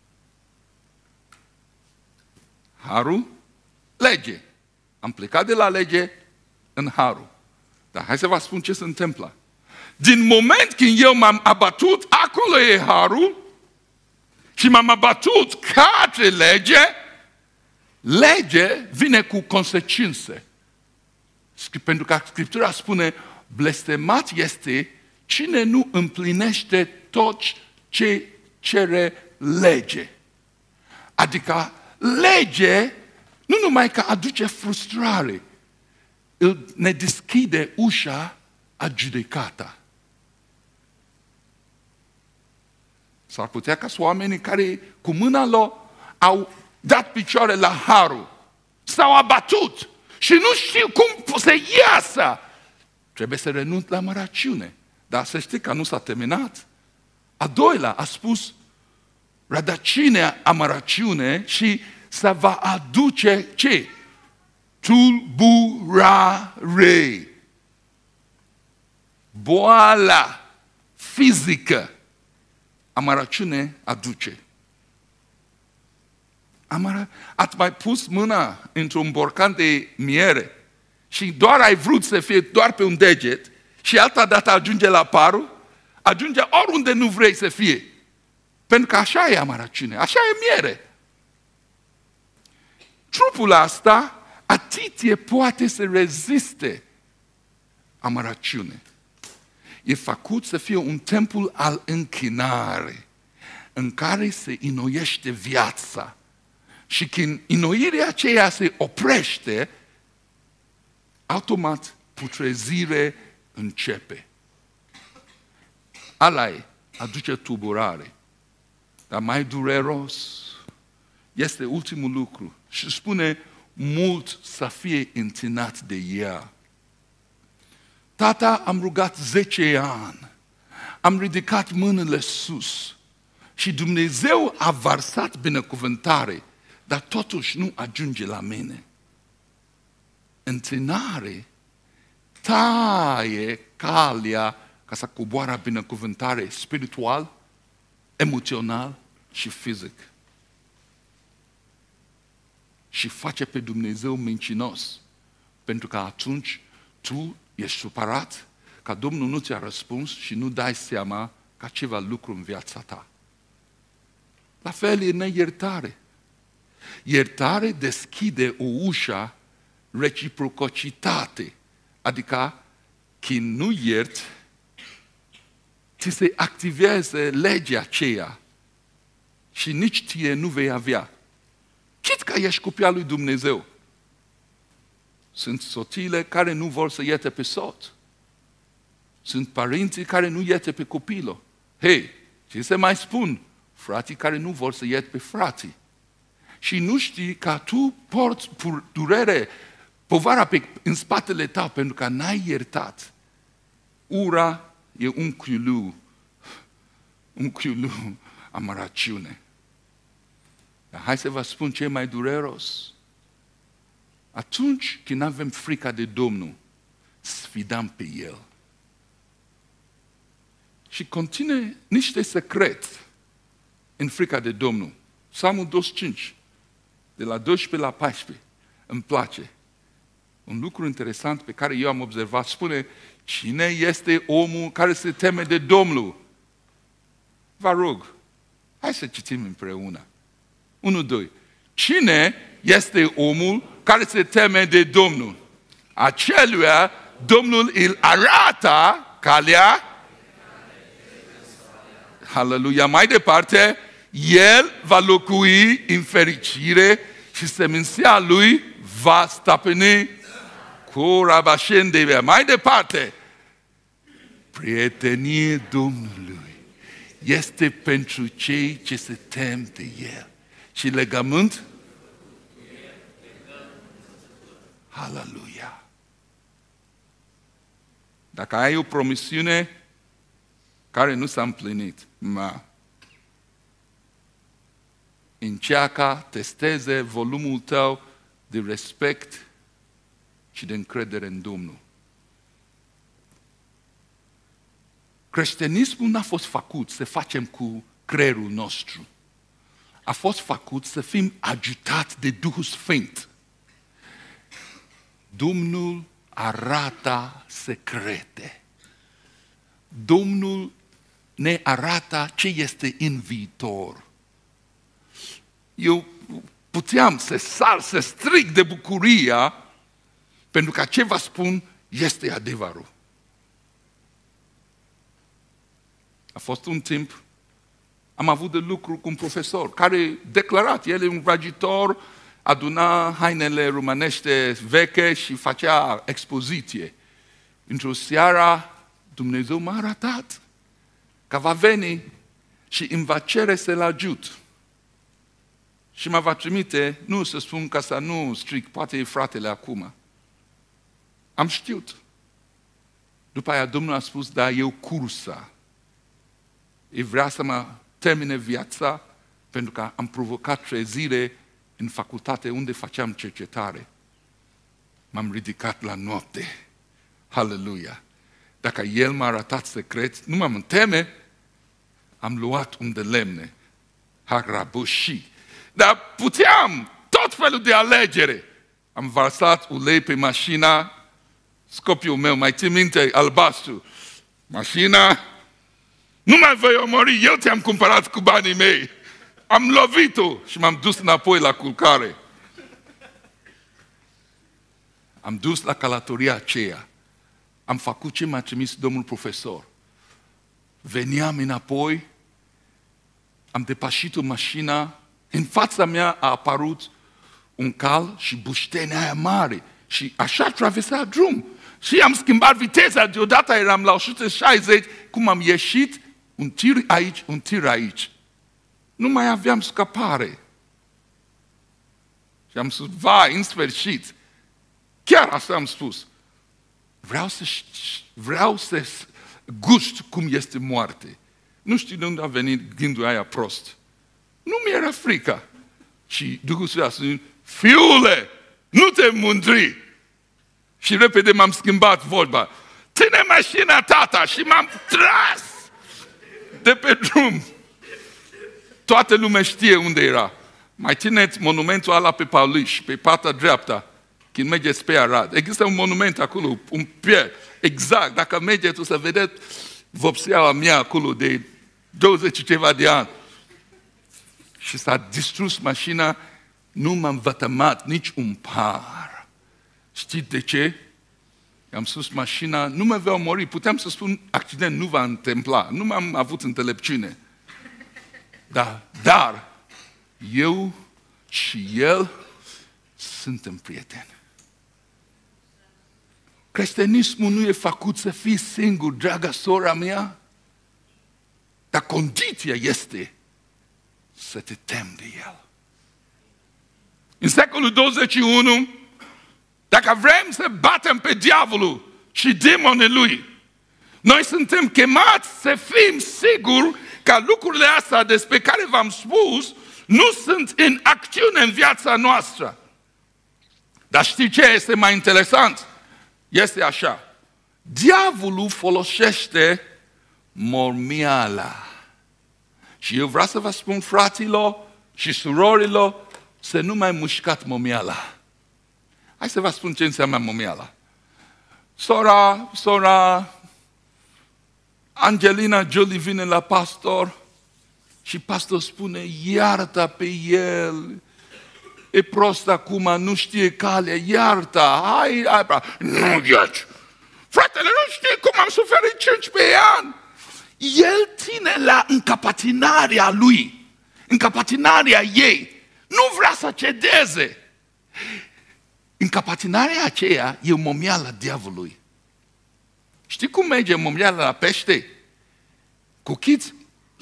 Harul, lege. Am plecat de la lege în harul. Dar hai să vă spun ce se întâmplă. Din moment când eu m-am abatut, acolo e harul, și m-am abatut către lege, lege vine cu consecințe. Pentru că Scriptura spune, blestemat este cine nu împlinește tot ce cere lege. Adică lege nu numai că aduce frustrare, ne deschide ușa a judecata. S-ar putea ca oamenii care cu mâna lor au dat picioare la harul, s-au abatut și nu știu cum să iasă. Trebuie să renunț la amărăciune. Dar să știi că nu s-a terminat. A doilea a spus rădăcinea amărăciune și să va aduce ce? Tulburare. Boala fizică. Amărăciune aduce. Amără... Ați mai pus mâna într-un borcan de miere și doar ai vrut să fie doar pe un deget și alta dată ajunge la parul, ajunge oriunde nu vrei să fie. Pentru că așa e amărăciune, așa e miere. Trupul ăsta atiție poate să reziste amărăciune. E făcut să fie un templu al închinare, în care se înnoiește viața. Și când înnoirea aceea se oprește, automat putrezire începe. Ala e, aduce tulburare. Dar mai dureros este ultimul lucru. Și spune, mult să fie întinat de ea. Tata, am rugat zece ani, am ridicat mâinile sus și Dumnezeu a varsat binecuvântare, dar totuși nu ajunge la mine. Întinare taie calea ca să coboară binecuvântare spiritual, emoțional și fizic. Și face pe Dumnezeu mincinos, pentru că atunci tu ești supărat că Domnul nu ți-a răspuns și nu dai seama ca ceva lucru în viața ta. La fel e neiertare. Iertare deschide o ușă reciprocitate, adică când nu ierți, ți se activează legea aceea și nici ție nu vei avea. Chit că ești copil lui Dumnezeu. Sunt soțiile care nu vor să ierte pe soț. Sunt părinții care nu ierte pe copilul. Hei, ce se mai spun? Frații care nu vor să ierte pe frații. Și nu știi că tu porți durere, povara pe, în spatele tău, pentru că n-ai iertat. Ura e un chiulu, un chiulu amărăciune. Dar hai să vă spun ce e mai dureros. Atunci când avem frica de Domnul, sfidăm pe El. Și conține niște secrete în frica de Domnul. Psalmul douăzeci și cinci, de la doisprezece la paisprezece, îmi place. Un lucru interesant pe care eu am observat, spune, cine este omul care se teme de Domnul? Vă rog, hai să citim împreună. unu, doi. Cine este omul care se teme de Domnul? Aceluia Domnul îl arată calea. Haleluia. Mai departe, el va locui în fericire și seminția lui va stăpâni cu rabașendevea. Mai departe, prietenie Domnului este pentru cei ce se tem de El. Și legământ? Haleluia! Dacă ai o promisiune care nu s-a împlinit, ma, încearcă, testeze volumul tău de respect și de încredere în Domnul. Creștinismul n-a fost făcut să facem cu creierul nostru. A fost făcut să fim ajutați de Duhul Sfânt. Domnul arată secrete. Domnul ne arată ce este în viitor. Eu puteam să sar, să strig de bucurie, pentru că ce vă spun este adevărul. A fost un timp, am avut de lucru cu un profesor care declarat, el e un vrăjitor, aduna hainele românește veche și facea expoziție. Într-o seară, Dumnezeu m-a arătat că va veni și îmi va cere să-l ajut. Și mă va trimite, nu să spun ca să nu stric, poate e fratele acum. Am știut. După aia Domnul a spus, da, eu cursa. E vrea să mă termine viața, pentru că am provocat trezire în facultate unde făceam cercetare. M-am ridicat la noapte. Haleluia! Dacă El m-a arătat secret, nu m-am teme, am luat un de lemne. Harabuși. Dar puteam tot felul de alegere. Am varsat ulei pe mașina, scopiul meu, mai ții minte, albastru. Mașina, nu mai voi omori, eu te-am cumpărat cu banii mei. Am lovit-o și m-am dus înapoi la culcare. Am dus la călătoria aceea. Am făcut ce m-a trimis domnul profesor. Veneam înapoi, am depășit o mașină, în fața mea a apărut un cal și buștenia aia mare. Și așa travesa drum. Și am schimbat viteza, deodată eram la o sută șaizeci, cum am ieșit, un tir aici, un tir aici. Nu mai aveam scăpare. Și am spus, vai, în sfârșit. Chiar asta am spus. Vreau să, vreau să gust cum este moarte. Nu știu de unde a venit gândul aia prost. Nu mi-era frică. Și Duhul Sfânt a spus, fiule, nu te mândri. Și repede m-am schimbat vorba. Ține mașina, tata, și m-am tras de pe drum. Toată lumea știe unde era. Mai țineți monumentul ăla pe Pauliș, pe partea dreapta, când mergeți pe Arad. Există un monument acolo, un pier, exact. Dacă mergeți, o să vedeți vopseaua mea acolo de douăzeci și ceva de ani. Și s-a distrus mașina, nu m-am vătămat nici un par. Știți de ce? Am sus mașina, nu mă veau mori, puteam să spun, accident nu va întâmpla, nu m-am avut înțelepciune. Da, dar eu și el suntem prieteni. Creștinismul nu e făcut să fii singur, draga sora mea, dar condiția este să te temi de el. În secolul douăzeci și unu, dacă vrem să batem pe diavolul și demonii lui, noi suntem chemați să fim siguri că lucrurile astea despre care v-am spus nu sunt în acțiune în viața noastră. Dar știi ce este mai interesant? Este așa. Diavolul folosește mormiala. Și eu vreau să vă spun, fraților și surorilor, să nu mai mușcați momiala. Hai să vă spun ce înseamnă momiala. Sora, sora Angelina Jolie vine la pastor și pastor spune, iartă pe el, e prost acum, nu știe calea, iartă, hai, hai, nu iaci. Fratele, nu știe cum am suferit cincisprezece ani. El ține la încapatinarea lui, încapatinarea ei. Nu vrea să cedeze. Încapatinarea aceea e o momială a diavolului. Știi cum merge momiala la pește? Cu cât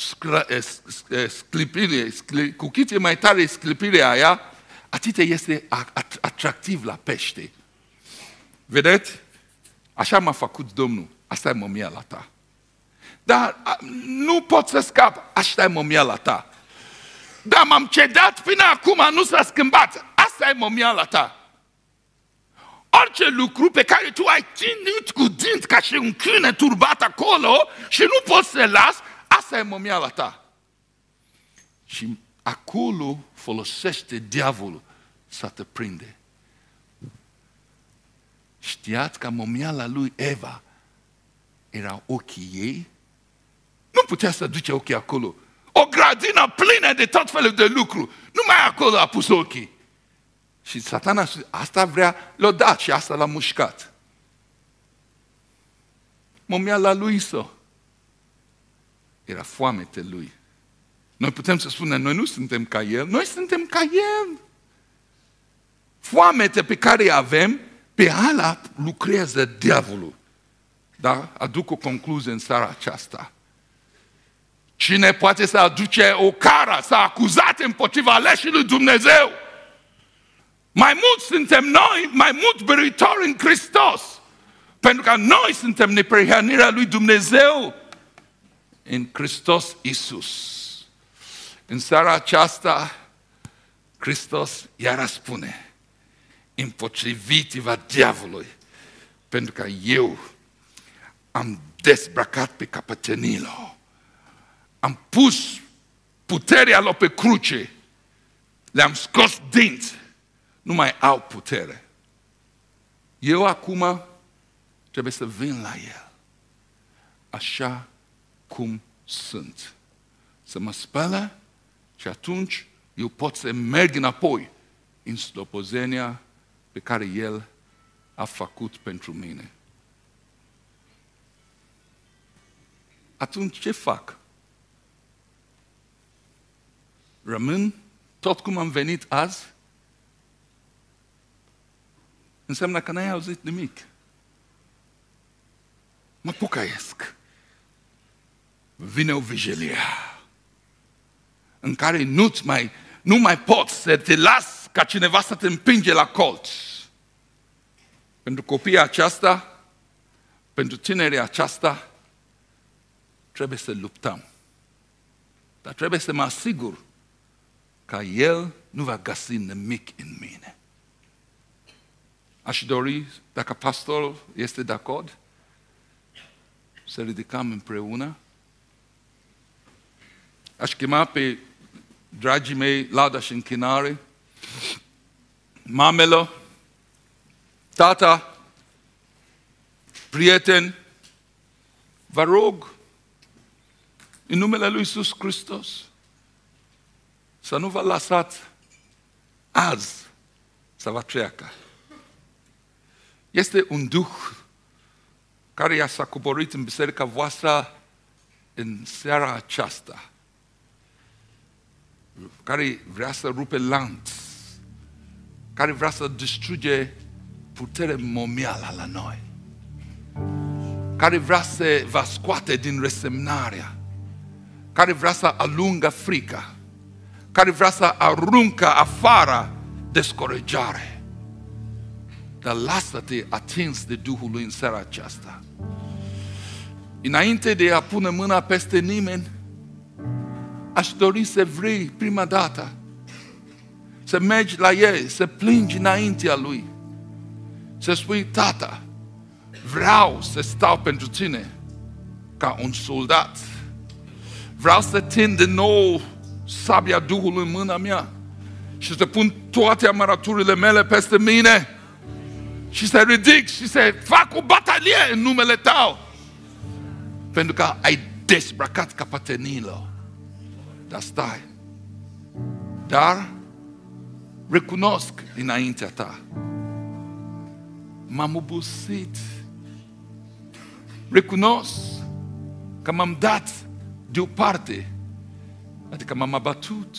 sclipire, cu cât e mai tare sclipirea aia, atât este atractiv la pește. Vedeți? Așa m-a făcut Domnul. Asta e momiala ta. Dar nu pot să scap. Asta e momiala ta. Dar m-am cedat până acum, nu s-a schimbat. Asta e momiala ta. Orice lucru pe care tu ai ținut cu dinți ca și un câine turbat acolo și nu poți să-l las, asta e momiala ta. Și acolo folosește diavolul să te prinde. Știați că momiala lui Eva erau ochii ei? Nu putea să duce ochii acolo. O grădină plină de tot felul de lucruri. Numai acolo a pus ochii. Și Satana a spus, asta vrea, l-a dat și asta l-a mușcat. Momiala lui Iso era foamete lui. Noi putem să spunem, noi nu suntem ca el, noi suntem ca el. Foamete pe care avem, pe ala lucrează diavolul. Dar aduc o concluzie în seara aceasta. Cine poate să aduce o cară, să acuzat împotriva aleșii lui Dumnezeu? Mai mult suntem noi, mai mult biruitori în Hristos. Pentru că noi suntem neprihănirea lui Dumnezeu în Hristos Iisus. În seara aceasta, Hristos iar spune, împotriviți-vă diavolului, pentru că eu am dezbrăcat pe căpătenilor. Am pus puterea lor pe cruce, le-am scos dinți, nu mai au putere. Eu acum trebuie să vin la el, așa cum sunt. Să mă spălă și atunci eu pot să merg înapoi în slobozenia pe care el a făcut pentru mine. Atunci ce fac? Rămân tot cum am venit azi? Înseamnă că n-ai auzit nimic. Mă pocăiesc. Vine o vigilie în care nu-ți mai, nu mai poți să te las ca cineva să te împinge la colț. Pentru copiii aceasta, pentru tinerii aceasta, trebuie să luptăm. Dar trebuie să mă asigur că El nu va găsi nimic în mine. Aș dori, dacă pastorul este de acord, să ridicăm împreună. Aș chema pe dragii mei, lauda și închinare, mamelor, tata, prieteni, vă rog, în numele Lui Iisus Hristos, să nu vă lăsați azi să vă treacă. Este un duh care i-a s-a coborât în biserica voastră în seara aceasta, care vrea să rupe lanț, care vrea să distruge putere momială la noi, care vrea să vă scoate din resemnarea, care vrea să alungă frica, care vrea să aruncă afară descorajare. Dar lasă-te atins de Duhul lui în seara aceasta. Înainte de a pune mâna peste nimeni, aș dori să vrei prima dată să mergi la El, să plângi înaintea Lui, să spui: Tată, vreau să stau pentru Tine ca un soldat. Vreau să țin din nou sabia Duhului în mâna mea și să pun toate amărăturile mele peste mine și să ridic și să fac o batalie în numele Tău. Pentru că ai dezbrăcat căpătenilor. Dar stai. Dar recunosc înaintea Ta. M-am obosit. Recunosc că m-am dat deoparte. Adică m-am abatut.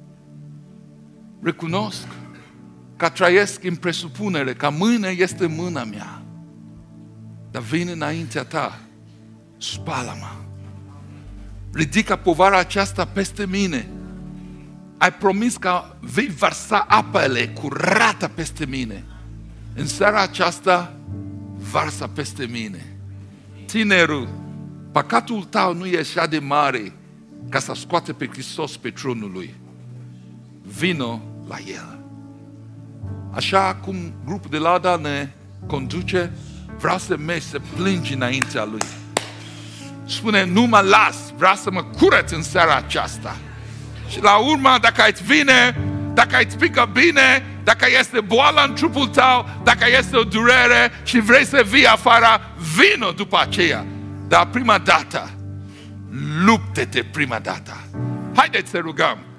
Recunosc că trăiesc în presupunere că mâine este mâna mea. Dar vin înaintea Ta. Spală-mă. Ridică povara aceasta peste mine. Ai promis că vei vărsa apele curată peste mine. În seara aceasta varsă peste mine. Tinerul, păcatul tău nu e așa de mare ca să scoate pe Hristos pe tronul Lui. Vino la El. Așa cum grupul de laudă ne conduce, vreau să mergi să plângi înaintea Lui. Spune: nu mă las, vreau să mă curăț în seara aceasta. Și la urmă, dacă îți vine, dacă îți pică bine, dacă este boală în trupul tău, dacă este o durere și vrei să vii afară, vino după aceea. Dar prima dată, lupte-te prima dată. Haideți să rugăm.